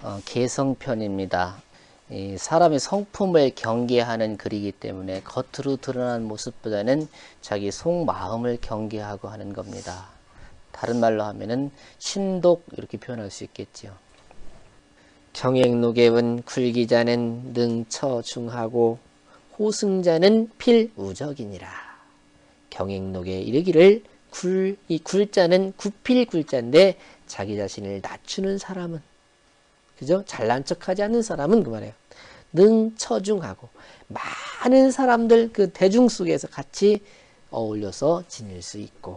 개성편입니다. 이 사람의 성품을 경계하는 글이기 때문에 겉으로 드러난 모습보다는 자기 속마음을 경계하고 하는 겁니다. 다른 말로 하면은 신독 이렇게 표현할 수 있겠지요. 경행노계운 굴기자는 능처중하고 호승자는 필우적이니라. 경행노계 이르기를 이 굴자는 구필굴자인데 자기 자신을 낮추는 사람은, 그죠? 잘난 척하지 않는 사람은 그 말이에요. 능처중하고 많은 사람들 그 대중 속에서 같이 어울려서 지낼 수 있고,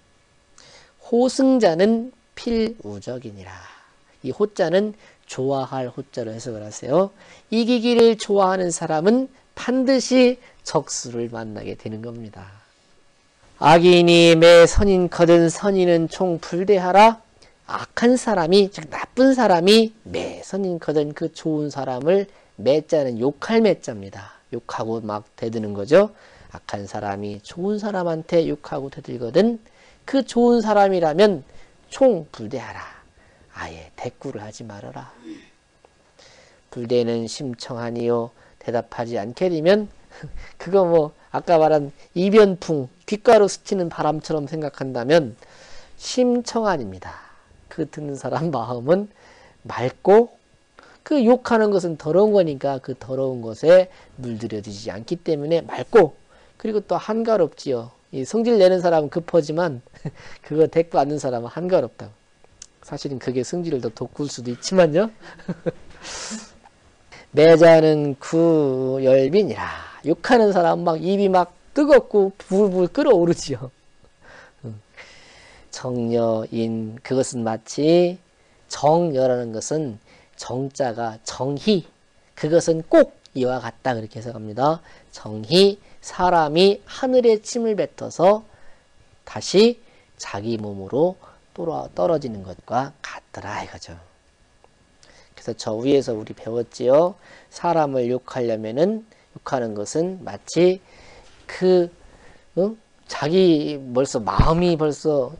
호승자는 필우적이니라. 이 호자는 좋아할 호자로 해석을 하세요. 이기기를 좋아하는 사람은 반드시 적수를 만나게 되는 겁니다. 악인이 매 선인거든 선인은 총 불대하라. 악한 사람이, 즉 나쁜 사람이 매 선인거든 그 좋은 사람을, 매자는 욕할 매자입니다. 욕하고 막 대드는 거죠. 악한 사람이 좋은 사람한테 욕하고 대들거든 그 좋은 사람이라면 총 불대하라. 아예 대꾸를 하지 말아라. 불대는 심청하니요. 대답하지 않게 되면 그거 뭐 아까 말한 이변풍, 귓가로 스치는 바람처럼 생각한다면 심청아닙니다. 그 듣는 사람 마음은 맑고, 그 욕하는 것은 더러운 거니까 그 더러운 것에 물들여지지 않기 때문에 맑고, 그리고 또 한가롭지요. 이 성질 내는 사람은 급하지만 그거 대꾸 않는 사람은 한가롭다고. 사실은 그게 성질을 더 돋굴 수도 있지만요. 매자는 구열빈이라. 욕하는 사람 막 입이 막 뜨겁고 불불 끓어오르지요. 정여인, 그것은 마치 정여라는 것은 정자가 정희, 그것은 꼭 이와 같다 그렇게 해석합니다. 정희, 사람이 하늘에 침을 뱉어서 다시 자기 몸으로 떨어지는 것과 같더라 이거죠. 그래서 저 위에서 우리 배웠지요. 사람을 욕하려면은, 욕하는 것은 마치 자기 벌써 마음이 벌써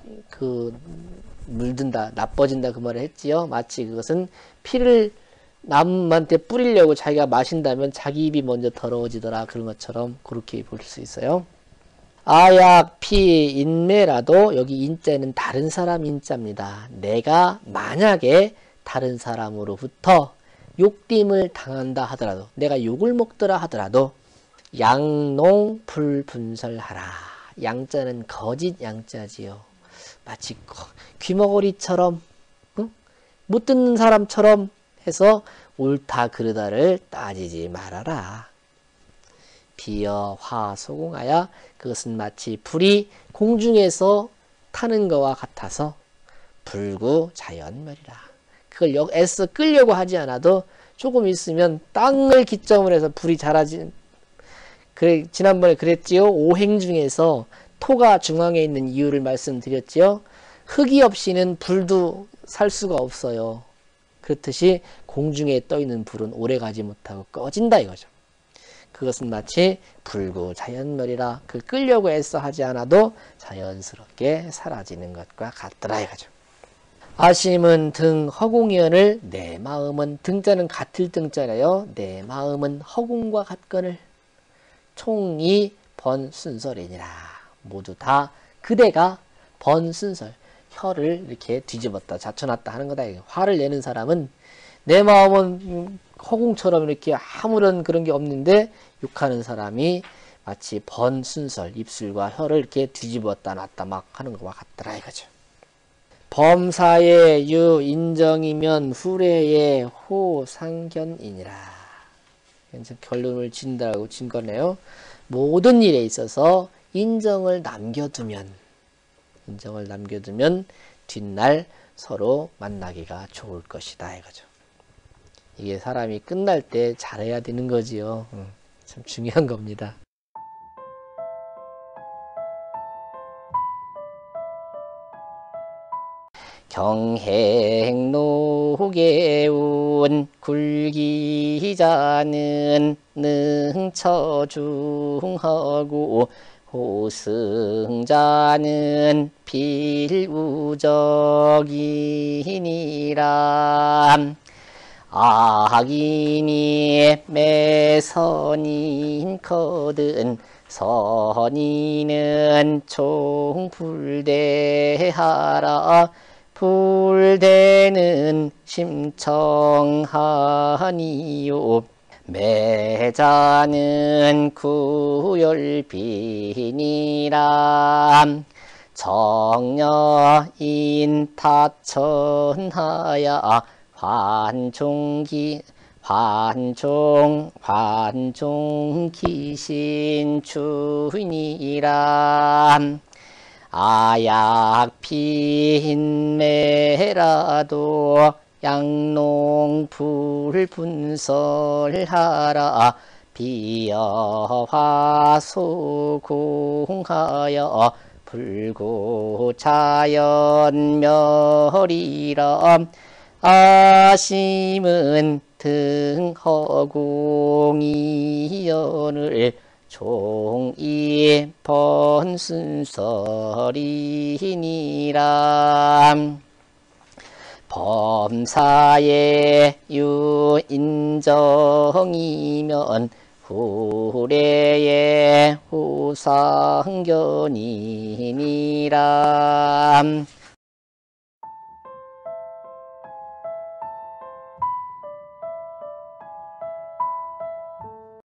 물든다, 나빠진다 그 말을 했지요. 마치 그것은 피를 남한테 뿌리려고 자기가 마신다면 자기 입이 먼저 더러워지더라, 그런 것처럼 그렇게 볼 수 있어요. 아약 피 인매라도, 여기 인자는 다른 사람 인자입니다. 내가 만약에 다른 사람으로부터 욕됨을 당한다 하더라도, 내가 욕을 먹더라 하더라도 양농 불분설하라. 양자는 거짓 양자지요. 마치 귀머거리처럼, 못 듣는 사람처럼 해서 옳다 그르다를 따지지 말아라. 비여 화 소공하여, 그것은 마치 불이 공중에서 타는 것과 같아서 불구 자연멸이라. 그걸 애써 끌려고 하지 않아도 조금 있으면 땅을 기점으로 해서 불이 자라지. 그래, 지난번에 그랬지요. 오행 중에서 토가 중앙에 있는 이유를 말씀드렸지요. 흙이 없이는 불도 살 수가 없어요. 그렇듯이 공중에 떠있는 불은 오래가지 못하고 꺼진다 이거죠. 그것은 마치 불구 자연멸이라. 그 끌려고 애써 하지 않아도 자연스럽게 사라지는 것과 같더라 이거죠. 아심은 등 허공연을 내 마음은, 등자는 같을 등자래요. 내 마음은 허공과 같거늘 총이 번순설이니라. 모두 다 그대가 번순설, 혀를 이렇게 뒤집었다 잡쳐놨다 하는 거다. 화를 내는 사람은 내 마음은 허공처럼 이렇게 아무런 그런 게 없는데, 욕하는 사람이 마치 번순설, 입술과 혀를 이렇게 뒤집었다 놨다 막 하는 것과 같더라 이거죠. 범사의 유 인정이면 후래의 호상견이니라. 결론을 진다고 진 거네요. 모든 일에 있어서 인정을 남겨두면 뒷날 서로 만나기가 좋을 것이다 이거죠. 이게 사람이 끝날 때 잘해야 되는 거지요. 참 중요한 겁니다. 경행노계운 굴기자는 능처중하고 호승자는 필우적이니라. 악인이 매선인 거든 선인은 총불대하라. 불대는 심청하니요. 매자는 구열빈이라. 정여인 타천하야 환종 기신 주인이라. 아약빈매라도 양농 불분설하라. 비여화소공하여 불구자연멸이라. 아심은 등허공이연을 종이 번순설이니라. 범사의 유인정이면 후래의 후상견이니라.